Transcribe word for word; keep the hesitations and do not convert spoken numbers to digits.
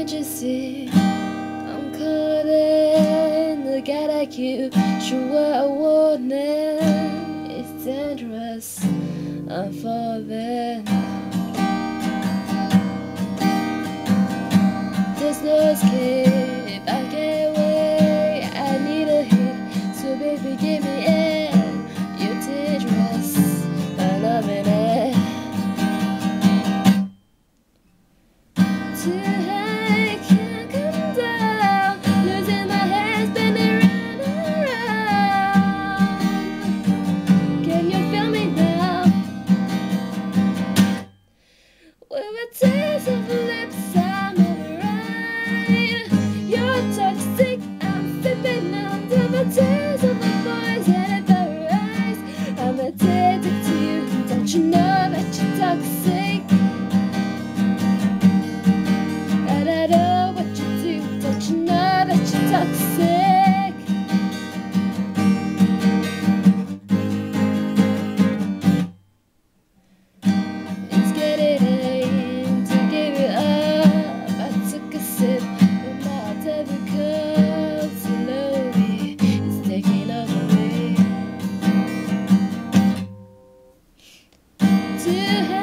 Can't you see I'm caught in a guy like you? Sure, a warning, it's dangerous. I'm falling. There's no escape, I can't wait. I need a hit, so baby give me it. You're dangerous, I'm loving it. Too high, can't come down. Losing my head, spinning round and round. Can you feel me now? We were tears of lips, I'm alright. You're toxic, I'm sipping under the tears of my voice and the eyes. I'm addicted to you, don't you know that you're toxic? And I know what you do, don't you know that you're toxic? It's getting late to give it up. I took a sip, but now I tell the cup slowly. It's taking over me. Too